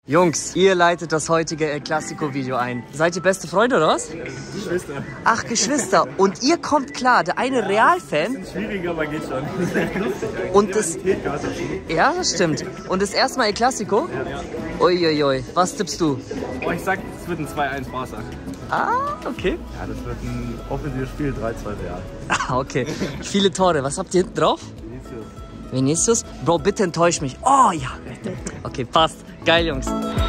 Jungs, ihr leitet das heutige El Clasico-Video ein. Seid ihr beste Freunde, oder was? Geschwister. Ach, Geschwister. Und ihr kommt klar, der eine Real-Fan. Schwieriger, aber geht schon. Und das... Ja, das stimmt. Und das erste Mal El Clasico? Ja. Uiuiui. Was tippst du? Oh, ich sag, es wird ein 2-1 Barca. Ah, okay. Ja, das wird ein offensives Spiel, 3-2 Real. Ah, okay. Viele Tore. Was habt ihr hinten drauf? Vinicius. Bro, bitte enttäusch mich. Oh, ja. Okay, passt. Geil, Jungs.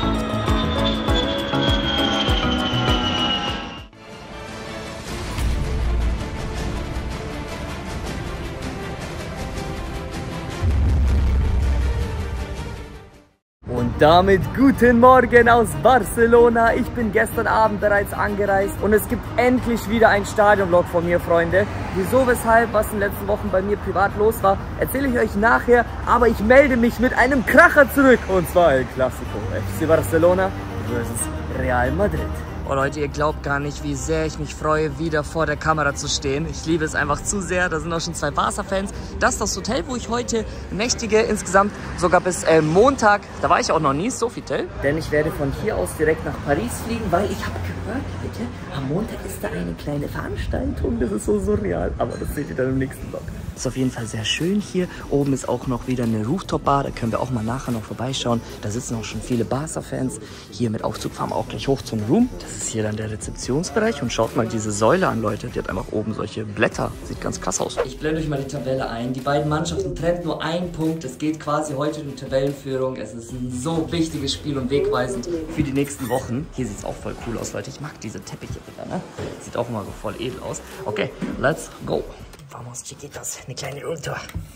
Und damit guten Morgen aus Barcelona. Ich bin gestern Abend bereits angereist und es gibt endlich wieder einen Stadionvlog von mir, Freunde. Wieso, weshalb, was in den letzten Wochen bei mir privat los war, erzähle ich euch nachher. Aber ich melde mich mit einem Kracher zurück und zwar El Clasico. FC Barcelona versus Real Madrid. Oh Leute, ihr glaubt gar nicht, wie sehr ich mich freue, wieder vor der Kamera zu stehen. Ich liebe es einfach zu sehr. Da sind auch schon 2 Barca-Fans. Das ist das Hotel, wo ich heute nächtige, insgesamt sogar bis Montag. Da war ich auch noch nie, Sofitel. Denn ich werde von hier aus direkt nach Paris fliegen, weil ich habe gehört, bitte, am Montag ist da eine kleine Veranstaltung. Das ist so surreal, aber das seht ihr dann im nächsten Vlog. Ist auf jeden Fall sehr schön hier. Oben ist auch noch wieder eine Rooftop-Bar. Da können wir auch mal nachher noch vorbeischauen. Da sitzen auch schon viele Barca-Fans. Hier mit Aufzug fahren wir auch gleich hoch zum Room. Das ist hier dann der Rezeptionsbereich. Und schaut mal diese Säule an, Leute. Die hat einfach oben solche Blätter. Sieht ganz krass aus. Ich blende euch mal die Tabelle ein. Die beiden Mannschaften trennt nur einen Punkt. Es geht quasi heute um die Tabellenführung. Es ist ein so wichtiges Spiel und wegweisend für die nächsten Wochen. Hier sieht es auch voll cool aus, Leute. Ich mag diese Teppiche wieder, ne? Sieht auch immer so voll edel aus. Okay, let's go. Vamos, chiquitos. Eine kleine Roomtour.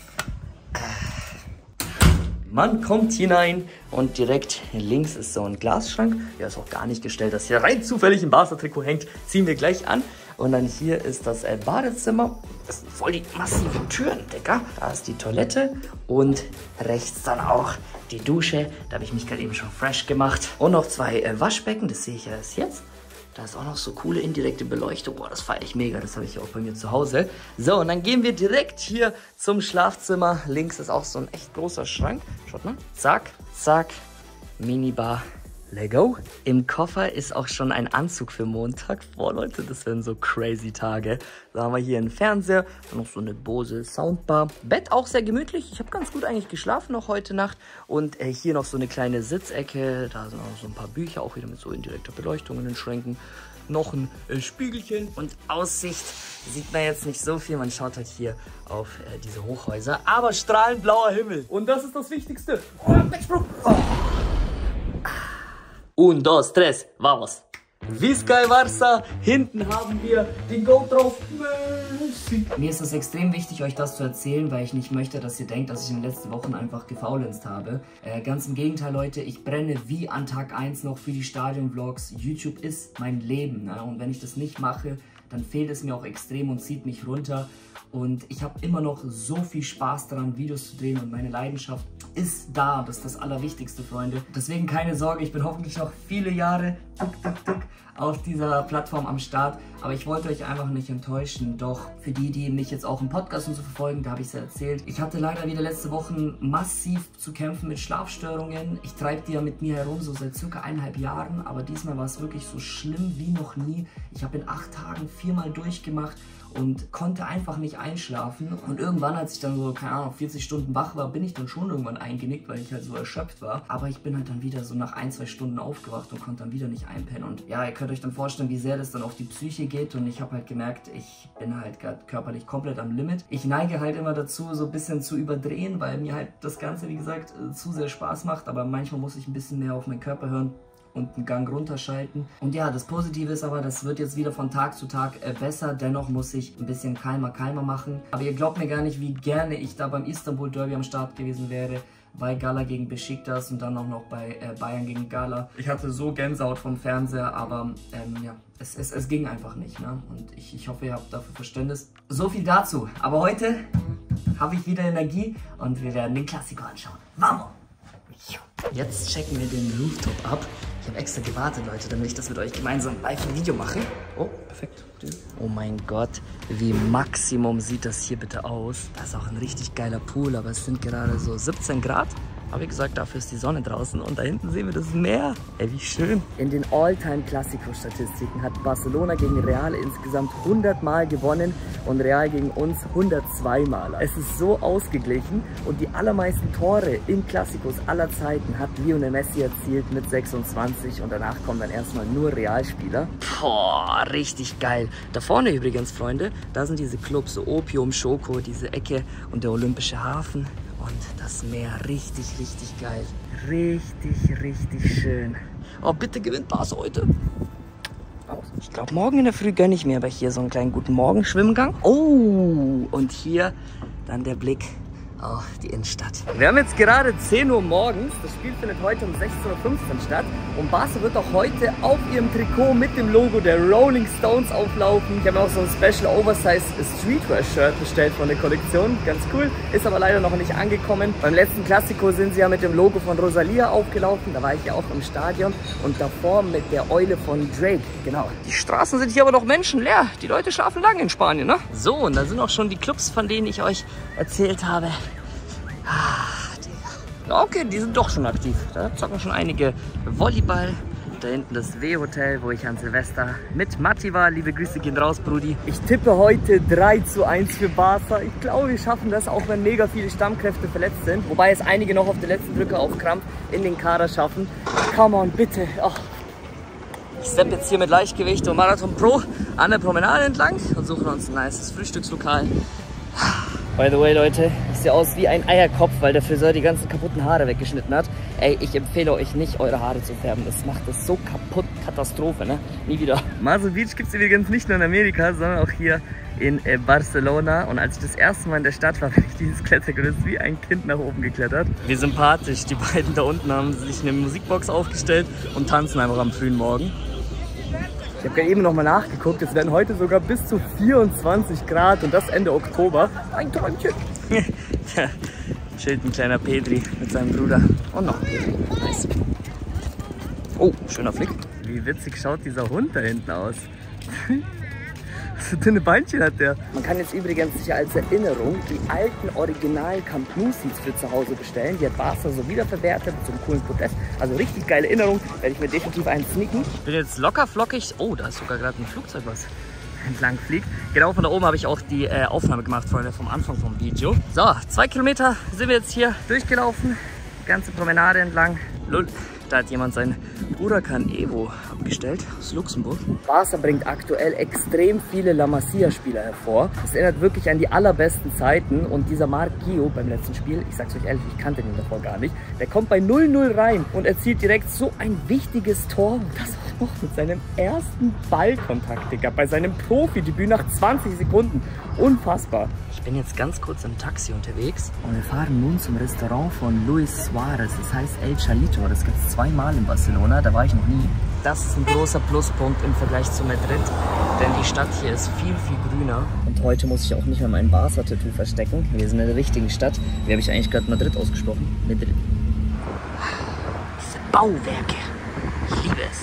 Man kommt hinein und direkt links ist so ein Glasschrank. Der ist auch gar nicht gestellt, dass hier rein zufällig ein Barca-Trikot hängt. Ziehen wir gleich an. Und dann hier ist das Badezimmer. Das sind voll die massiven Türen, Digga. Da ist die Toilette und rechts dann auch die Dusche. Da habe ich mich gerade eben schon fresh gemacht. Und noch 2 Waschbecken, das sehe ich ja erst jetzt. Da ist auch noch so coole indirekte Beleuchtung. Boah, das feiere ich mega. Das habe ich auch bei mir zu Hause. So, und dann gehen wir direkt hier zum Schlafzimmer. Links ist auch so ein echt großer Schrank. Schaut mal. Zack, zack. Minibar. Lego. Im Koffer ist auch schon ein Anzug für Montag. Boah, Leute, das werden so crazy Tage. Da haben wir hier einen Fernseher. Dann noch so eine Bose Soundbar. Bett auch sehr gemütlich. Ich habe ganz gut eigentlich geschlafen noch heute Nacht. Und hier noch so eine kleine Sitzecke. Da sind auch noch so ein paar Bücher. Auch wieder mit so indirekter Beleuchtung in den Schränken. Noch ein Spiegelchen. Und Aussicht sieht man jetzt nicht so viel. Man schaut halt hier auf diese Hochhäuser. Aber strahlend blauer Himmel. Und das ist das Wichtigste. Oh. 1, 2, 3, vamos. Vizca Barça. Hinten haben wir den Goat drauf. Messi. Mir ist es extrem wichtig, euch das zu erzählen, weil ich nicht möchte, dass ihr denkt, dass ich in den letzten Wochen einfach gefaulenzt habe. Ganz im Gegenteil, Leute. Ich brenne wie an Tag 1 noch für die Stadion-Vlogs. YouTube ist mein Leben. Ne? Und wenn ich das nicht mache, dann fehlt es mir auch extrem und zieht mich runter. Und ich habe immer noch so viel Spaß daran, Videos zu drehen und meine Leidenschaft ist da. Das ist das Allerwichtigste, Freunde. Deswegen keine Sorge, ich bin hoffentlich noch viele Jahre auf dieser Plattform am Start. Aber ich wollte euch einfach nicht enttäuschen. Doch für die, die mich jetzt auch im Podcast und so verfolgen, da habe ich es ja erzählt. Ich hatte leider wieder letzte Wochen massiv zu kämpfen mit Schlafstörungen. Ich treibe die ja mit mir herum, so seit circa 1,5 Jahren. Aber diesmal war es wirklich so schlimm wie noch nie. Ich habe in 8 Tagen 4-mal durchgemacht und konnte einfach nicht einschlafen. Und irgendwann, als ich dann so, keine Ahnung, 40 Stunden wach war, bin ich dann schon irgendwann eingenickt, weil ich halt so erschöpft war. Aber ich bin halt dann wieder so nach 1, 2 Stunden aufgewacht und konnte dann wieder nicht einpennen. Und ja, ihr könnt euch dann vorstellen, wie sehr das dann auf die Psyche geht. Und ich habe halt gemerkt, ich bin halt gerade körperlich komplett am Limit. Ich neige halt immer dazu, so ein bisschen zu überdrehen, weil mir halt das Ganze, wie gesagt, zu sehr Spaß macht. Aber manchmal muss ich ein bisschen mehr auf meinen Körper hören und einen Gang runterschalten. Und ja, das Positive ist aber, das wird jetzt wieder von Tag zu Tag besser. Dennoch muss ich ein bisschen kalmer machen. Aber ihr glaubt mir gar nicht, wie gerne ich da beim Istanbul Derby am Start gewesen wäre. Bei Gala gegen Besiktas und dann auch noch bei Bayern gegen Gala. Ich hatte so Gänsehaut vom Fernseher, aber ja, es ging einfach nicht. Ne? Und ich hoffe, ihr habt dafür Verständnis. So viel dazu. Aber heute habe ich wieder Energie und wir werden den Klassiker anschauen. Vamos! Jetzt checken wir den Rooftop ab. Ich habe extra gewartet, Leute, damit ich das mit euch gemeinsam live im Video mache. Oh, perfekt. Oh mein Gott, wie Maximum sieht das hier bitte aus. Da ist auch ein richtig geiler Pool, aber es sind gerade so 17 Grad. Aber wie gesagt, dafür ist die Sonne draußen und da hinten sehen wir das Meer. Ey, wie schön. In den All-Time-Clasico-Statistiken hat Barcelona gegen Real insgesamt 100 Mal gewonnen und Real gegen uns 102 Mal. Es ist so ausgeglichen und die allermeisten Tore in Clásicos aller Zeiten hat Lionel Messi erzielt mit 26 und danach kommen dann erstmal nur Realspieler. Boah, richtig geil. Da vorne übrigens, Freunde, da sind diese Clubs, so Opium, Schoko, diese Ecke und der Olympische Hafen. Und das Meer, richtig, richtig geil. Richtig, richtig schön. Oh, bitte gewinnt Barca heute. Ich glaube, morgen in der Früh gönne ich mir aber hier so einen kleinen guten Morgen-Schwimmgang. Oh, und hier dann der Blick auf die Innenstadt. Wir haben jetzt gerade 10 Uhr morgens. Das Spiel findet heute um 16:15 Uhr statt. Und Barca wird auch heute auf ihrem Trikot mit dem Logo der Rolling Stones auflaufen. Ich habe auch so ein Special Oversize Streetwear Shirt bestellt von der Kollektion. Ganz cool. Ist aber leider noch nicht angekommen. Beim letzten Clasico sind sie ja mit dem Logo von Rosalía aufgelaufen. Da war ich ja auch im Stadion. Und davor mit der Eule von Drake. Genau. Die Straßen sind hier aber noch menschenleer. Die Leute schlafen lange in Spanien, ne? So, und da sind auch schon die Clubs, von denen ich euch erzählt habe. Okay, die sind doch schon aktiv. Da zocken schon einige Volleyball. Da hinten das W-Hotel, wo ich an Silvester mit Matti war. Liebe Grüße gehen raus, Brudi. Ich tippe heute 3:1 für Barca. Ich glaube, wir schaffen das, auch wenn mega viele Stammkräfte verletzt sind. Wobei es einige noch auf der letzten Drücke auf Krampf in den Kader schaffen. Come on, bitte. Oh. Ich steppe jetzt hier mit Leichtgewicht und Marathon Pro an der Promenade entlang und suche uns ein nices Frühstückslokal. By the way, Leute, ich sehe aus wie ein Eierkopf, weil der Friseur die ganzen kaputten Haare weggeschnitten hat. Ey, ich empfehle euch nicht, eure Haare zu färben. Das macht das so kaputt. Katastrophe, ne? Nie wieder. Mazu Beach gibt es übrigens nicht nur in Amerika, sondern auch hier in Barcelona. Und als ich das erste Mal in der Stadt war, bin ich dieses Klettergerüst wie ein Kind nach oben geklettert. Wie sympathisch. Die beiden da unten haben sich eine Musikbox aufgestellt und tanzen einfach am frühen Morgen. Ich habe gerade eben noch mal nachgeguckt, es werden heute sogar bis zu 24 Grad und das Ende Oktober. Ein Träumchen. Da chillt ein kleiner Pedri mit seinem Bruder. Und noch ein Pedri. Nice. Oh, schöner Flick. Wie witzig schaut dieser Hund da hinten aus. Was für dünne Beinchen hat der. Man kann jetzt übrigens sich als Erinnerung die alten originalen Camp Nou Seats für zu Hause bestellen. Die hat Barca so wiederverwertet mit so einem coolen Protest. Also richtig geile Erinnerung. Werde ich mir definitiv einen sneaken. Ich bin jetzt locker flockig. Oh, da ist sogar gerade ein Flugzeug, was entlang fliegt. Genau von da oben habe ich auch die Aufnahme gemacht, Freunde, vom Anfang vom Video. So, 2 Kilometer sind wir jetzt hier durchgelaufen. Die ganze Promenade entlang. Lull. Da hat jemand sein Huracan Evo abgestellt aus Luxemburg. Barca bringt aktuell extrem viele La Masia-Spieler hervor. Das erinnert wirklich an die allerbesten Zeiten. Und dieser Marc Guiu beim letzten Spiel, ich sag's euch ehrlich, ich kannte ihn davor gar nicht, der kommt bei 0:0 rein und erzielt direkt so ein wichtiges Tor. Und das auch noch mit seinem ersten Ballkontakt, Digga, bei seinem Profidebüt nach 20 Sekunden. Unfassbar. Ich bin jetzt ganz kurz im Taxi unterwegs und wir fahren nun zum Restaurant von Luis Suarez. Das heißt El Chalito. Das gibt es 2-mal in Barcelona. Da war ich noch nie. Das ist ein großer Pluspunkt im Vergleich zu Madrid, denn die Stadt hier ist viel, viel grüner. Und heute muss ich auch nicht mehr mein Barca-Tattoo verstecken. Wir sind in der richtigen Stadt. Wie habe ich eigentlich gerade Madrid ausgesprochen? Madrid. Diese Bauwerke. Ich liebe es.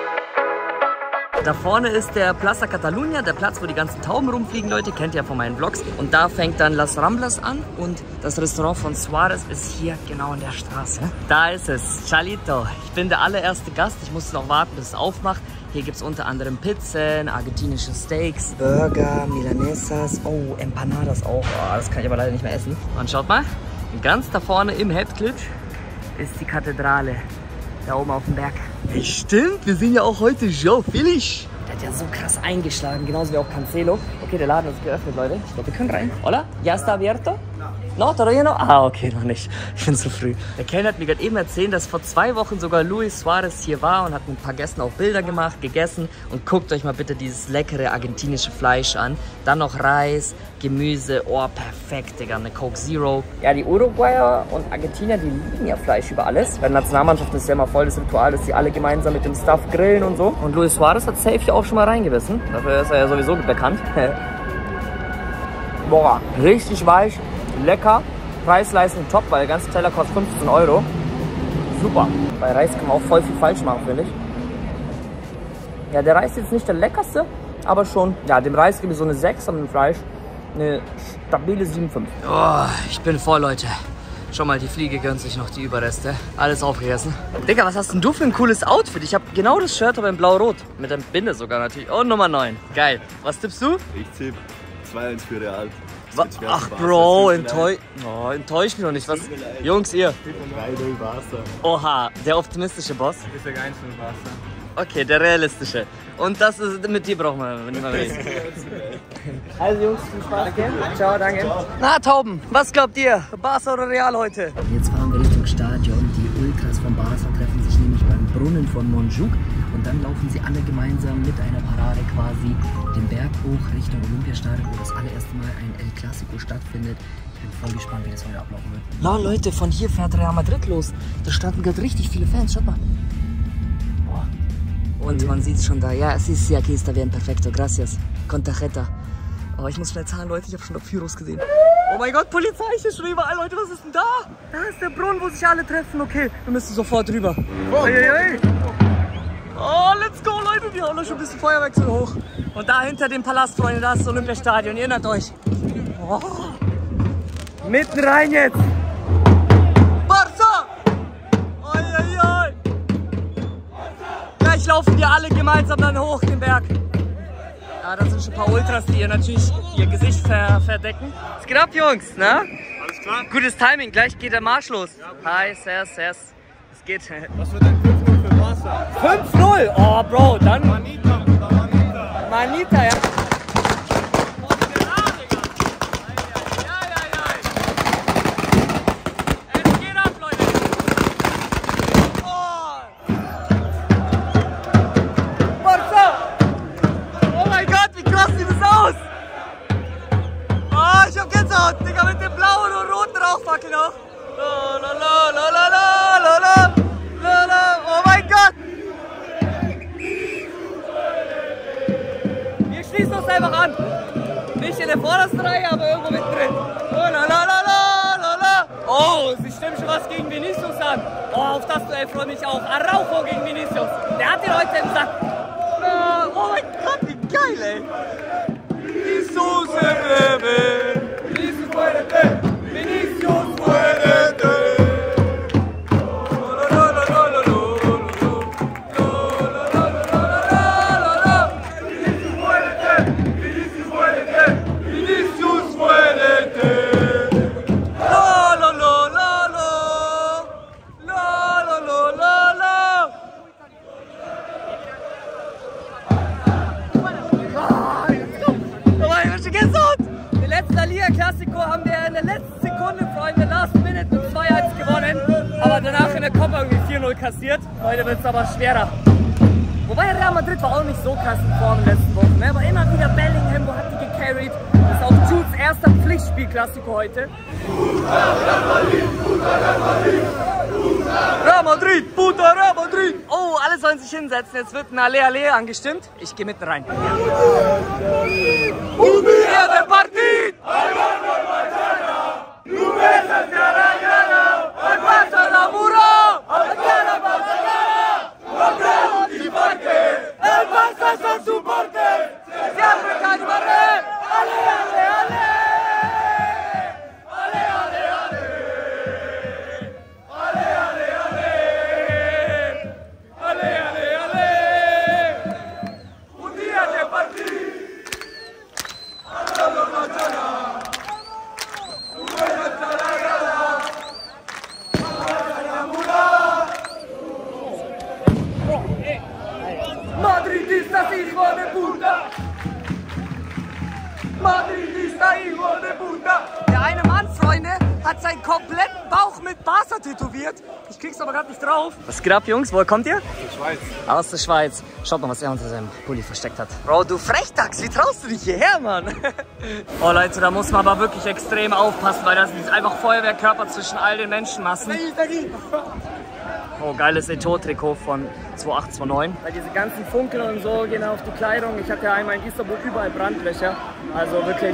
Da vorne ist der Plaza Catalunya, der Platz, wo die ganzen Tauben rumfliegen, Leute, kennt ihr ja von meinen Vlogs. Und da fängt dann Las Ramblas an und das Restaurant von Suarez ist hier genau in der Straße. Da ist es, Chalito. Ich bin der allererste Gast, ich musste noch warten, bis es aufmacht. Hier gibt es unter anderem Pizzen, argentinische Steaks, Burger, Milanesas, oh, Empanadas auch. Oh, das kann ich aber leider nicht mehr essen. Und schaut mal, ganz da vorne im Headclip ist die Kathedrale. Da oben auf dem Berg. Hey, stimmt, wir sehen ja auch heute João Félix. Der hat ja so krass eingeschlagen, genauso wie auch Cancelo. Okay, der Laden ist geöffnet, Leute. Ich glaube, wir können rein. Hola? ¿Ya está abierto? No, todavía no? Ah, okay, noch nicht. Ich bin zu früh. Der Kellner hat mir gerade eben erzählt, dass vor 2 Wochen sogar Luis Suarez hier war und hat mit ein paar Gästen auch Bilder gemacht, gegessen. Und guckt euch mal bitte dieses leckere argentinische Fleisch an. Dann noch Reis, Gemüse. Oh, perfekt, Digga. Eine Coke Zero. Ja, die Uruguayer und Argentinier, die lieben ja Fleisch über alles. Bei der Nationalmannschaft ist ja immer voll das Ritual, dass sie alle gemeinsam mit dem Staff grillen und so. Und Luis Suarez hat safe ja auch schon mal reingebissen. Dafür ist er ja sowieso bekannt. Boah, richtig weich. Lecker, Preis-Leistung top, weil der ganze Teller kostet 15 Euro. Super. Bei Reis kann man auch voll viel falsch machen, finde ich. Ja, der Reis ist jetzt nicht der leckerste, aber schon. Ja, dem Reis gebe ich so eine 6 und dem Fleisch eine stabile 7,5. Oh, ich bin voll, Leute. Schau mal, die Fliege gönnt sich noch die Überreste. Alles aufgegessen. Digga, was hast denn du für ein cooles Outfit? Ich habe genau das Shirt, aber in blau-rot. Mit der Binde sogar natürlich. Und Nummer 9. Geil. Was tippst du? Ich tippe 2-1 für Real. Ach, Bro, enttäuscht mich noch nicht. Was? Jungs, ihr? 3-0 Barca. Oha, der optimistische Boss. Ich sag 1-0 Barca. Okay, der realistische. Und das ist, mit dir brauchen wir nicht mehr reden. Also Jungs, viel Spaß. Danke. Ciao, danke. Ciao. Na Tauben, was glaubt ihr? Barca oder Real heute? Jetzt fahren wir Richtung Stadion. Die Ultras von Barca treffen sich nämlich beim Brunnen von Montjuic. Und dann laufen sie alle gemeinsam mit einer Parade quasi den Berg hoch Richtung Olympiastadion, wo das allererste Mal ein El Clasico stattfindet. Ich bin voll gespannt, wie das heute ablaufen wird. Na Leute, von hier fährt Real Madrid los. Da standen gerade richtig viele Fans. Schaut mal. Und man sieht es schon da. Ja, sí, aquí está bien, perfecto, gracias. Con tarjeta. Oh, ich muss schnell zahlen, Leute. Ich habe schon Pyros gesehen. Oh mein Gott, Polizei ist schon überall, Leute. Was ist denn da? Da ist der Brunnen, wo sich alle treffen. Okay, wir müssen sofort rüber. Oh, let's go, Leute. Wir hauen noch schon ein bisschen Feuerwerk so hoch. Und da hinter dem Palast, Freunde, da ist das Olympiastadion. Ihr erinnert euch. Oh. Mitten rein jetzt. Barca! Oi, oi, oi. Gleich laufen wir alle gemeinsam dann hoch den Berg. Ja, das sind schon ein paar Ultras, die hier natürlich ihr Gesicht verdecken. Was geht ab, Jungs? Na? Alles klar? Gutes Timing, gleich geht der Marsch los. Hi, Sers. Es geht. Was wird denn 5-0 für Barca? 5-0? Oh, Bro, dann. Manita. Manita, ja. Digga, mit dem blauen und roten Rauchfackel noch. Oh mein Gott! Wir schließen uns einfach an. Nicht in der vordersten Reihe, aber irgendwo mittendrin. Oh, sie stimmen schon was gegen Vinicius an. Oh, auf das Duell freue mich auch. Araujo gegen Vinicius. Der hat den heute im Sack. Oh mein Gott, wie geil, ey. Vinicius muérete, Vinicius muérete. Vinicius muérete. Clasico haben wir in der letzten Sekunde, Freunde, Last Minute mit 2-1 gewonnen, aber danach in der Copa irgendwie 4-0 kassiert. Heute wird es aber schwerer. Wobei Real Madrid war auch nicht so krass in Form in den letzten Wochen, ne? Aber immer wieder Bellingham, wo hat die gecarried. Das ist auch Judes erster Pflichtspiel-Clasico heute. Real Madrid, puta Real Madrid! Oh, alle sollen sich hinsetzen, jetzt wird ein Ale Ale angestimmt. Ich gehe mitten rein. Der Partit! Madridista hijo de puta! Madridista hijo de puta! Der eine Mann, Freunde, hat seinen kompletten Bauch mit Barca tätowiert. Ich krieg's aber gerade nicht drauf. Was geht ab, Jungs? Woher kommt ihr? Aus der Schweiz. Aus der Schweiz. Schaut mal, was er unter seinem Pulli versteckt hat. Bro, du Frechdachs, wie traust du dich hierher, Mann? Oh Leute, da muss man aber wirklich extrem aufpassen, weil das ist einfach Feuerwehrkörper zwischen all den Menschenmassen. Oh, geiles Eto'o-Trikot von 2829. Weil diese ganzen Funkeln und so gehen auf die Kleidung. Ich hatte ja einmal in Istanbul überall Brandlöcher. Also wirklich.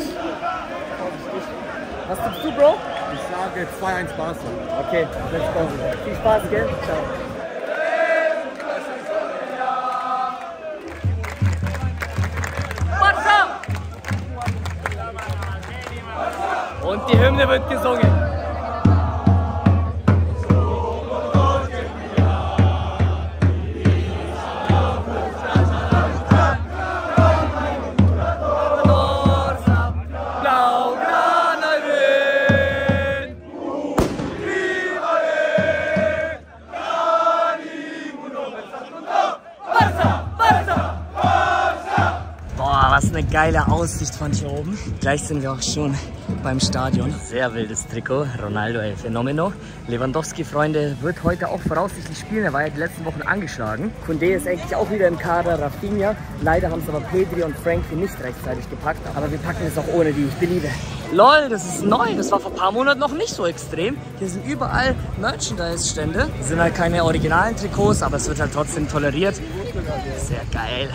Was tippst du, Bro? Ich sage 2-1 Barca. Okay, let's go. Viel Spaß, gell? Ciao. Barca! Und die Hymne wird gesungen. Boah, was eine geile Aussicht von hier oben. Gleich sind wir auch schon beim Stadion. Sehr wildes Trikot. Ronaldo, el Fenomeno. Lewandowski, Freunde, wird heute auch voraussichtlich spielen. Er war ja die letzten Wochen angeschlagen. Koundé ist eigentlich auch wieder im Kader. Rafinha. Leider haben es aber Pedri und Frankie nicht rechtzeitig gepackt. Aber wir packen es auch ohne die. Ich beliebe. Lol, das ist neu. Das war vor ein paar Monaten noch nicht so extrem. Hier sind überall Merchandise-Stände. Das sind halt keine originalen Trikots, aber es wird halt trotzdem toleriert. Sehr geil.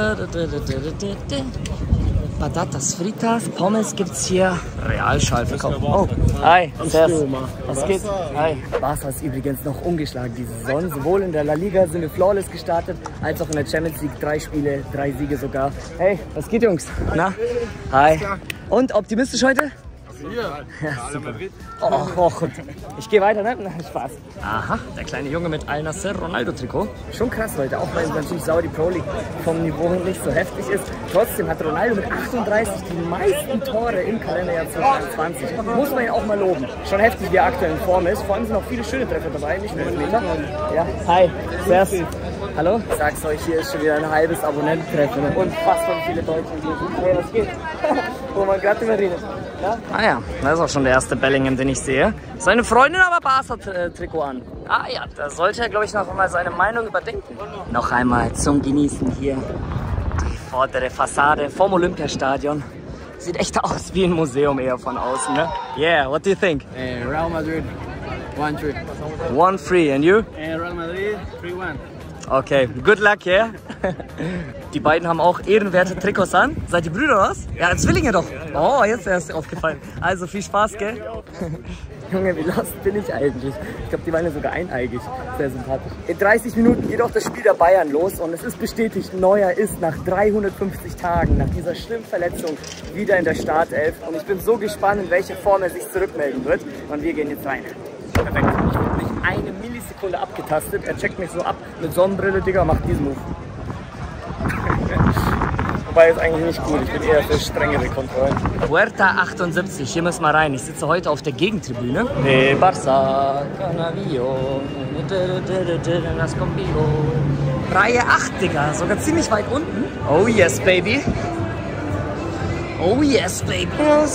Patatas fritas, Pommes gibt's hier. Realschall verkauft. Oh, hi, Servus. Was geht? Hi. Barca ist übrigens noch ungeschlagen diese Saison. Sowohl in der La Liga sind wir flawless gestartet, als auch in der Champions League. 3 Spiele, 3 Siege sogar. Hey, was geht, Jungs? Na? Hi. Und optimistisch heute? Ja, super. Oh, gut. Ich gehe weiter, ne? Spaß. Aha, der kleine Junge mit Al Nassr Ronaldo-Trikot. Schon krass, Leute, auch weil natürlich Saudi Pro League vom Niveau nicht so heftig ist. Trotzdem hat Ronaldo mit 38 die meisten Tore im Kalenderjahr 2020. Muss man ihn auch mal loben. Schon heftig, wie er aktuell in Form ist. Vor allem sind auch viele schöne Treffer dabei, nicht nur Meter. Ja, hi, servus. Hallo? Ich sag's euch, hier ist schon wieder ein halbes Abonnententreffen. Unfassbar viele Deutsche hier sind. Hey, was geht? Wo man gerade drüber redet. Ja? Ah ja, das ist auch schon der erste Bellingham, den ich sehe. Seine Freundin aber Barca-Trikot an. Ah ja, da sollte er, glaube ich, noch mal seine Meinung überdenken. Noch einmal zum Genießen hier. Die vordere Fassade vom Olympiastadion. Sieht echt aus wie ein Museum eher von außen, ne? Yeah, what do you think? Real Madrid 1-3. 1-3, and you? Real Madrid 3-1. Okay, good luck, yeah? Die beiden haben auch ehrenwerte Trikots an. Seid ihr Brüder, was? Ja, Zwillinge doch. Oh, jetzt ist dir aufgefallen. Also viel Spaß, gell? Junge, wie lost bin ich eigentlich? Ich glaube, die waren ja sogar eineigig. Sehr sympathisch. In 30 Minuten geht auch das Spiel der Bayern los und es ist bestätigt, Neuer ist nach 350 Tagen, nach dieser schlimmen Verletzung, wieder in der Startelf. Und ich bin so gespannt, in welcher Form er sich zurückmelden wird. Und wir gehen jetzt rein. Perfekt. Ich bin nicht eine Millisekunde abgetastet. Er checkt mich so ab mit Sonnenbrille, Digga, macht diesen Move. Wobei ist eigentlich nicht cool, ich bin eher für strengere Kontrollen. Puerta 78, hier müssen wir rein. Ich sitze heute auf der Gegentribüne. Hey Barça, Canavillo, das conmigo. Reihe 8, Digga, sogar ziemlich weit unten. Oh yes, baby. Oh yes, baby.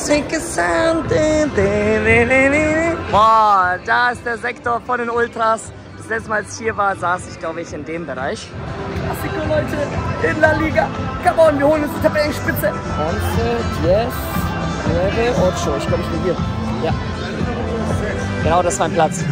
Boah, da ist der Sektor von den Ultras. Das letzte Mal, als ich hier war, saß ich, glaube ich, in dem Bereich. Klassiko, Leute, in La Liga. Come on, wir holen uns die Tabellenspitze. 11, yes, 9, 8. Ich glaube, ich bin hier. Ja. Genau, das ist mein Platz.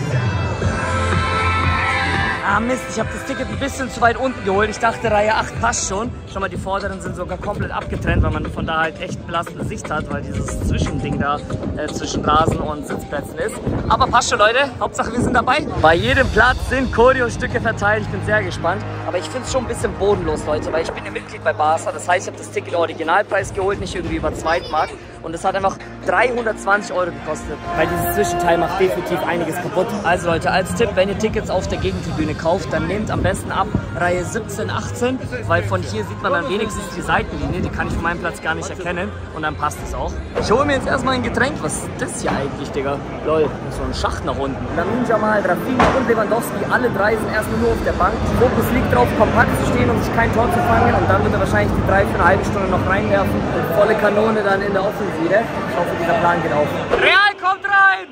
Ah Mist, ich habe das Ticket ein bisschen zu weit unten geholt. Ich dachte, Reihe 8 passt schon. Schau mal, die vorderen sind sogar komplett abgetrennt, weil man von da halt echt belastende Sicht hat, weil dieses Zwischending da zwischen Rasen und Sitzplätzen ist. Aber passt schon, Leute. Hauptsache, wir sind dabei. Bei jedem Platz sind Choreo-Stücke verteilt. Ich bin sehr gespannt. Aber ich finde es schon ein bisschen bodenlos, Leute, weil ich bin ja Mitglied bei Barca. Das heißt, ich habe das Ticket Originalpreis geholt, nicht irgendwie über Zweitmarkt. Und es hat einfach 320 € gekostet. Weil dieses Zwischenteil macht definitiv einiges kaputt. Also Leute, als Tipp, wenn ihr Tickets auf der Gegentribüne kauft, dann nehmt am besten ab Reihe 17, 18. Weil von hier sieht man dann wenigstens die Seitenlinie. Die kann ich von meinem Platz gar nicht erkennen. Und dann passt es auch. Ich hole mir jetzt erstmal ein Getränk. Was ist das hier eigentlich, Digga? Lol, so ein Schacht nach unten. Lamine Yamal, Rafinha und Lewandowski, alle drei sind erstmal nur auf der Bank. Fokus liegt drauf, kompakt zu stehen und sich kein Tor zu fangen. Und dann wird er wahrscheinlich die 3 für eine halbe Stunde noch reinwerfen. Und volle Kanone dann in der Offensive. Ich hoffe, dieser Plan geht auf. Real kommt rein!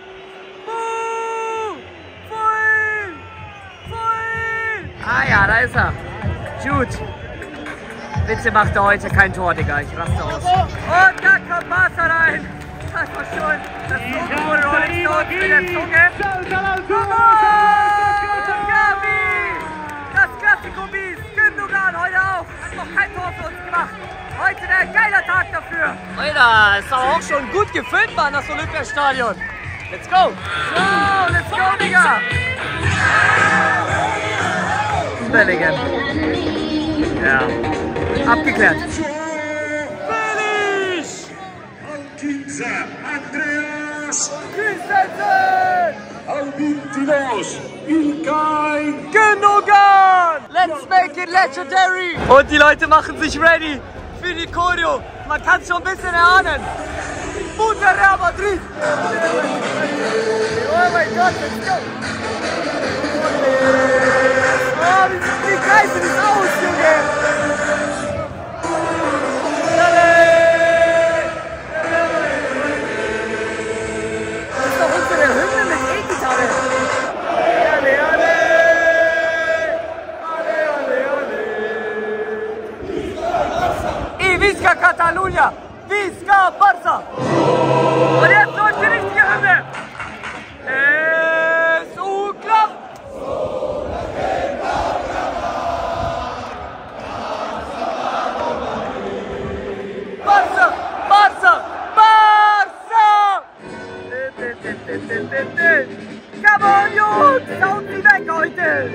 Ah ja, da ist er. Jude. Bitte macht er heute kein Tor, Digga. Ich raste aus. Und da kommt Barca rein. Das war schon das Logo von Rolling Stones mit der Zunge. Gavi! Das Klassiko-Biest. Gündogan heute auch. Hat noch kein Tor für uns gemacht. Heute der geiler Tag dafür. Alter, ist aber auch schon gut gefüllt, Mann, das Olympiastadion. Let's go. So, let's go, Digga. Bellingham. Ja. Abgeklärt. Feliz! Andreas! Christensen! Albintinos! Ilkay! Gündogan! Let's make it legendary! Und die Leute machen sich ready für die Choreo. Man kann es schon ein bisschen erahnen. Mutter Real Madrid! Oh mein Gott, let's go! Oh, wie geil sieht das aus! Catalunya! Visca Barça! Und jetzt läuft die richtige Hymne! Es Club! Barça! Barça! Barça! Come on, Jungs! Haut sie weg heute!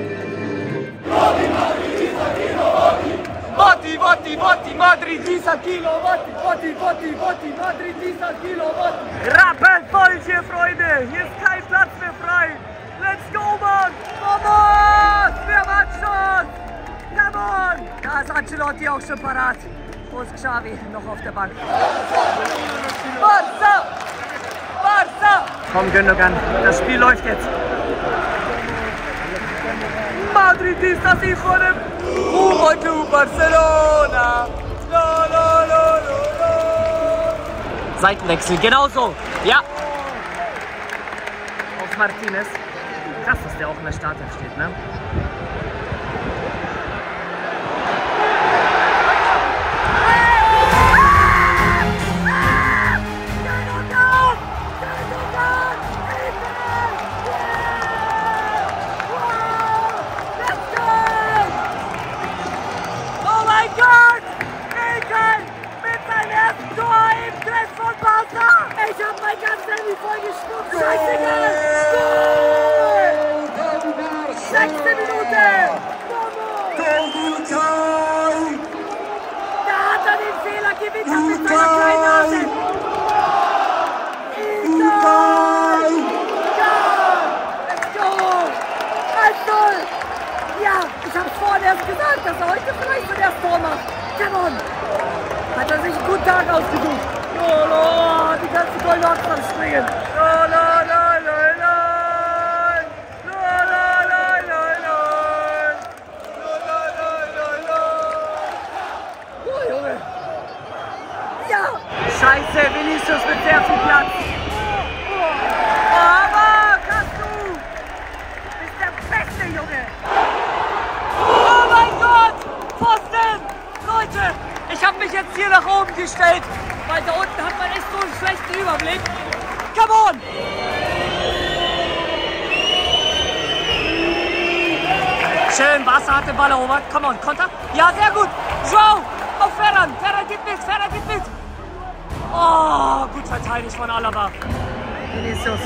Voti, Madrid, 10 Kilo, Voti, Madrid, 10 Kilo, Voti. Rappelvoll hier, Freunde, hier ist kein Platz mehr frei. Let's go, Mann, vamos, wer macht schon? Come on. Da ist Ancelotti auch schon parat. Wo ist Xavi noch auf der Bank? Barça, Barça. Komm, Gündogan, das Spiel läuft jetzt. Madrid ist das hier vor dem Rumo to Barcelona. La, la, la, la, la. Seitenwechsel, genauso. Ja. Auf Martinez. Krass, dass der auch in der Startelf steht, ne? Ich hab mein ganzes Handy voll geschnupft. Scheißegal. Goal! 6. Minute. Da hat er den Fehler gewittert mit seiner kleinen Nase. Let's go. 1-0. Ja, ich hab's vorhin erst gesagt, dass er heute vielleicht so das Tor macht. Come on. Hat er sich einen guten Tag ausgesucht. Oh, die ganzen Gold am Springen. Oh, Junge. Ja. Scheiße, Vinicius mit sehr viel Platz. Aber kannst du. Du bist der beste Junge. Oh mein Gott. Pfosten. Leute, ich habe mich jetzt hier nach oben gestellt. Weil da unten hat man echt so einen schlechten Überblick. Come on! Schön, Barça hat den Ball erobert. Come on, Konter. Ja, sehr gut. Joao, auf Ferran. Ferran geht mit, Ferran geht mit. Oh, gut verteidigt von Alaba. Vinicius.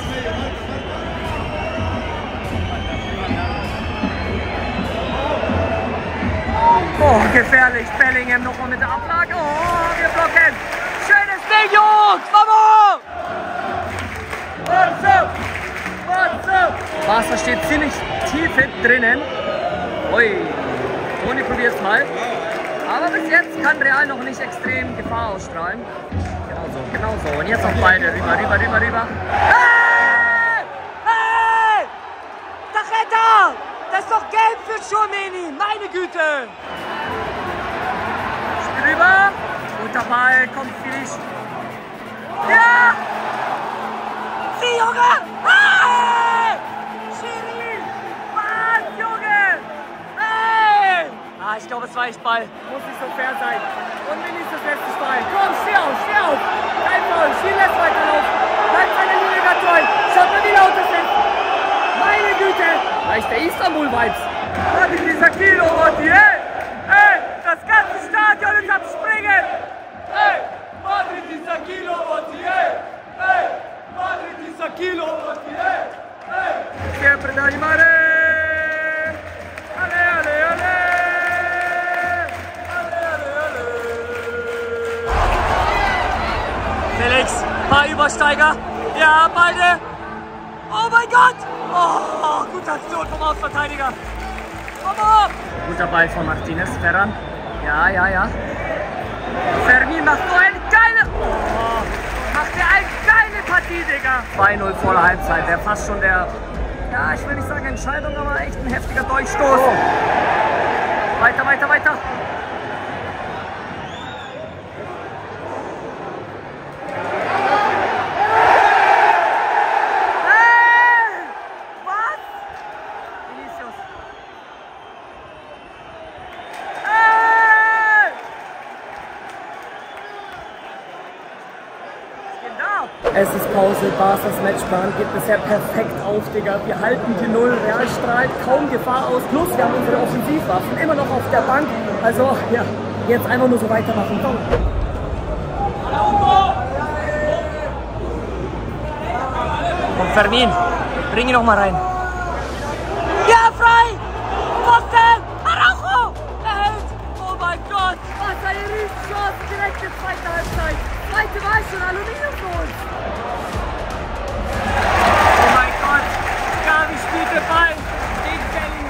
Oh, gefährlich. Bellingham nochmal mit der Ablage. Oh, wir blocken. Schönes Ding, Jungs! Vamos! Barça! Barça! Barça steht ziemlich tief hinten drinnen. Ui, Toni probiert's mal. Aber bis jetzt kann Real noch nicht extrem Gefahr ausstrahlen. Genau so. Und jetzt auch beide. Rüber. Hey! Hey! Tarjeta! Das ist doch gelb für Tchouaméni! Meine Güte! Spiel rüber. Guter Ball, kommt Fisch. Ja! Sieh, Junge! Hey! Schiri! Was, Junge? Hey! Ah, ich glaube, es war echt Ball. Muss nicht so fair sein. Und Vinicius lässt sich fallen. Komm, steh auf! Kein Foul, Schiri lässt weiterlaufen. Bleibt seiner Linie ganz treu. Schaut mal, wie laut es ist. Meine Güte! Reicht der Istanbul-Vibes. Madrid, dieser Kilo, Motti, hey! Hey! Das ganze Stadion ist am Springen! Hey! Madrid, dieser Kilo, Motti, hey! Hey! Madrid, dieser Kilo, Motti, hey! Hey! Siempre da animare! Ale, ale, ale! Ale, ale, ale! Felix, paar Übersteiger. Ja, beide. Oh mein Gott! Oh, gute Aktion vom Außenverteidiger. Guter Ball von Martinez, Ferran. Ja. Fermin macht so eine geile... Oh, macht er eine geile Partie, Digga. 2-0 vor der Halbzeit. Der fast schon der... Ja, ich will nicht sagen Entscheidung, aber echt ein heftiger Durchstoß. Weiter. Es ist Pause, Barca's Matchplan geht bisher perfekt auf, Digga. Wir halten die Null, Real strahlt kaum Gefahr aus. Plus wir haben unsere Offensivwaffen immer noch auf der Bank. Also ja, jetzt einfach nur so weitermachen. Komm. Und Fermin, bring ihn noch mal rein. Ja, frei! Pfosten! Araujo! Er hält! Oh mein Gott! Was eine Riesenchance! Direkt in zweiter Halbzeit! Zweite war schon Aluminium für uns! Oh mein Gott! Gavi spielt den Ball gegen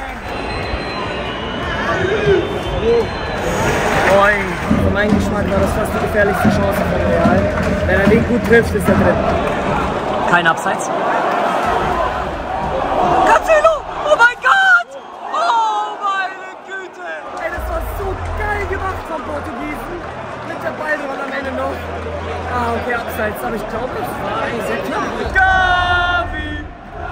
Bellingham! Oi, für meinen Geschmack war das fast die gefährlichste Chance von Real. Wenn er den gut trifft, ist er drin. Kein Abseits. Cancelo! Oh mein Gott! Oh meine Güte! Ey, das war so geil gemacht vom Portugiesen. Mit der Ball dran am Ende noch. Ah, okay, Abseits. Aber ich glaube, es war eigentlich sehr klar. Gavi!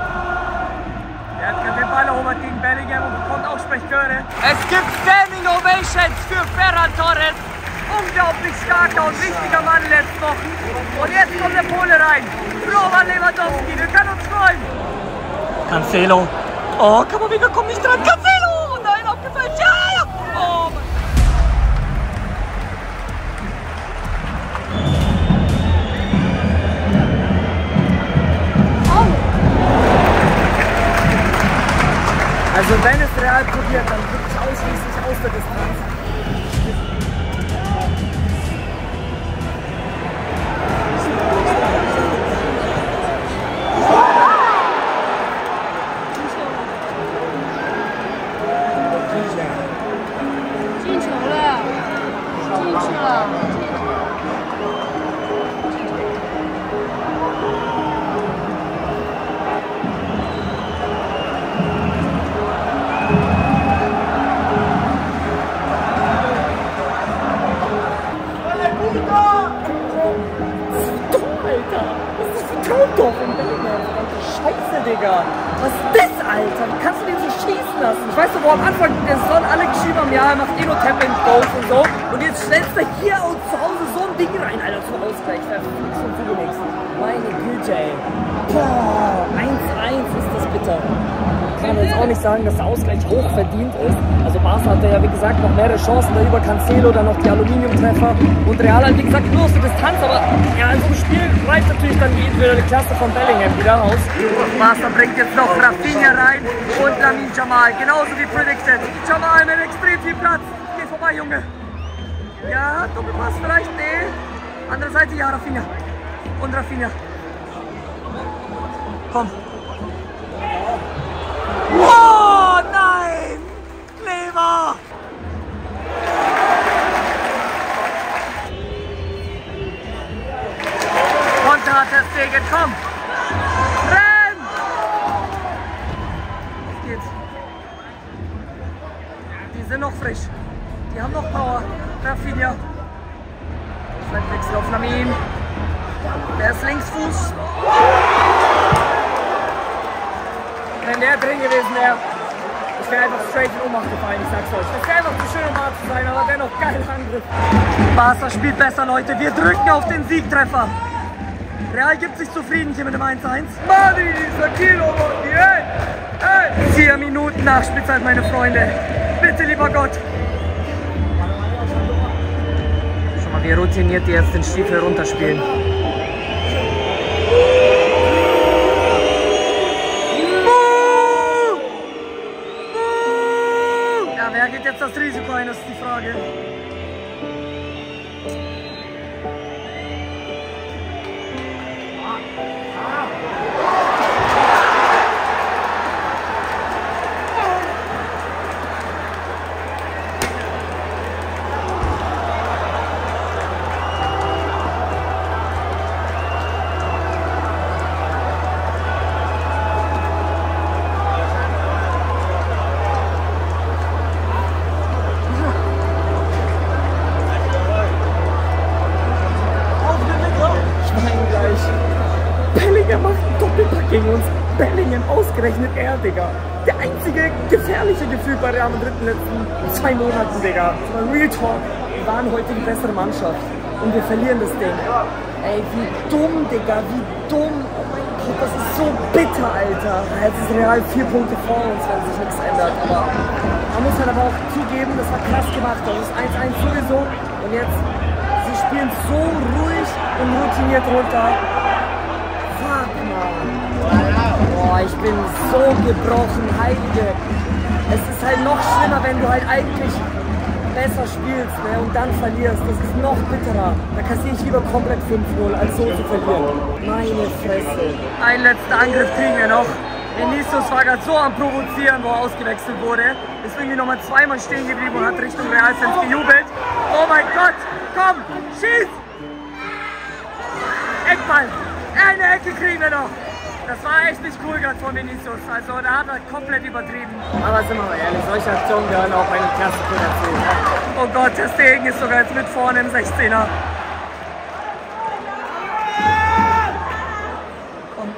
Er hat den Ball erobert gegen Bellingham und bekommt auch Sprechchöre. Es gibt Standing Ovations für Ferran Torres. Unglaublich starker und wichtiger Mann in den letzten Wochen. Und jetzt kommt der Pole rein. Robert Lewandowski, wir können uns freuen. Cancelo. Oh, Camavinga kommt nicht dran. Cancelo! Oh nein, abgefallen. Ja! Oh mein Also wenn es Real probiert, dann wirklich ausschließlich aus der Distanz. Scheiße, Digga. Was ist das, Alter? Wie kannst du den so schießen lassen? Ich weiß doch, wo am Anfang der Saison alle geschrieben haben, ja, er macht eh nur Tap-and-Goals und so. Und jetzt stellst du hier und zu Hause so ein Ding rein, Alter, zum Ausgleich. Da fliegst du für nichts. Meine Güte, ey. Boah, 1-1 ist das bitter. Kann man jetzt auch nicht sagen, dass der Ausgleich hoch verdient ist. Also Barca hatte ja, wie gesagt, noch mehrere Chancen, da über Cancelo, dann noch die Aluminiumtreffer. Und Real hat, wie gesagt, nur aus der Distanz, aber ja, in so einem Spiel reicht natürlich dann die individuelle Klasse von Bellingham wieder raus. Barca bringt jetzt noch Rafinha rein und Lamine Yamal, genauso wie predicted. Yamal mit extrem viel Platz. Geh vorbei, Junge. Ja, Doppelpass vielleicht, nee. Andere Seite, ja, Rafinha. Und Rafinha. Komm. Oh nein! Lever! Konter, Ter Stegen, komm! Renn! Auf geht's. Die sind noch frisch. Die haben noch Power. Rafinha. Wechsel auf Lamine. Der ist Linksfuß. Wenn der drin gewesen wäre, ich wäre einfach straight in Ohnmacht gefallen, ich sag's euch. Das wäre einfach zu schön, um wahr zu sein, aber dennoch geiler Angriff. Barca spielt besser, Leute. Wir drücken auf den Siegtreffer. Real gibt sich zufrieden hier mit dem 1-1. Madi, dieser Kilo, hey! Hey! 4 Minuten Nachspielzeit, meine Freunde. Bitte, lieber Gott. Schau mal, wie routiniert die jetzt den Stiefel runterspielen. Wer geht jetzt das Risiko ein, das ist die Frage. Bellingham macht einen Doppelpack gegen uns. Bellingham ausgerechnet er, Digga. Der einzige gefährliche Gefühl bei Real Madrid in den letzten 2 Monaten, Digga. Das war Real Talk. Wir waren heute die bessere Mannschaft. und wir verlieren das Ding. Ey, wie dumm, Digga, wie dumm. Oh mein Gott, das ist so bitter, Alter. Jetzt ist Real 4 Punkte vor uns, wenn sich nichts ändert. Aber man muss halt aber auch zugeben, das war krass gemacht. Das ist 1-1 sowieso. Und jetzt, sie spielen so ruhig und routiniert runter. Fuck, man. Boah, ich bin so gebrochen, Heilige. Es ist halt noch schlimmer, wenn du halt eigentlich besser spielst, ne, und dann verlierst. Das ist noch bitterer. Da kassiere ich lieber komplett 5-0, als so zu verlieren. Meine Fresse. Einen letzten Angriff kriegen wir noch. Vinicius war gerade so am Provozieren, wo er ausgewechselt wurde. Ist irgendwie nochmal zweimal stehen geblieben und hat Richtung Real-Fans gejubelt. Oh mein Gott, komm, schieß! Eckball, eine Ecke kriegen wir noch. Das war echt nicht cool gerade von Vinicius, also da hat er komplett übertrieben. Aber sind wir mal ehrlich, solche Aktionen gehören auch bei einem Klassiker dazu. Oh Gott, der Stegen ist sogar jetzt mit vorne im 16er. Komm.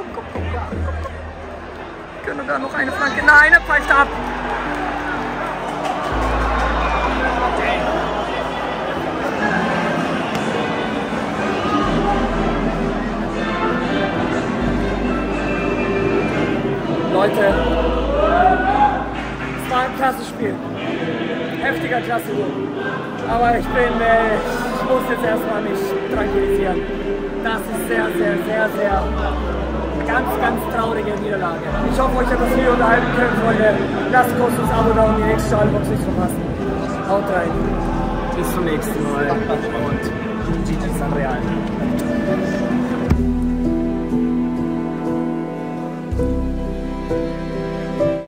Können wir da noch eine Flanke? Nein, er pfeift ab. Leute, es war ein krasses Spiel. Heftiger Klassiker. Aber ich muss jetzt erstmal mich tranquilisieren. Das ist sehr, ganz traurige Niederlage. Ich hoffe, euch hat das Video unterhalten können, Freunde. Lasst kurz das Abo da und die nächste Schallbox nicht verpassen. Haut rein. Bis zum nächsten Mal. Und GG San Real.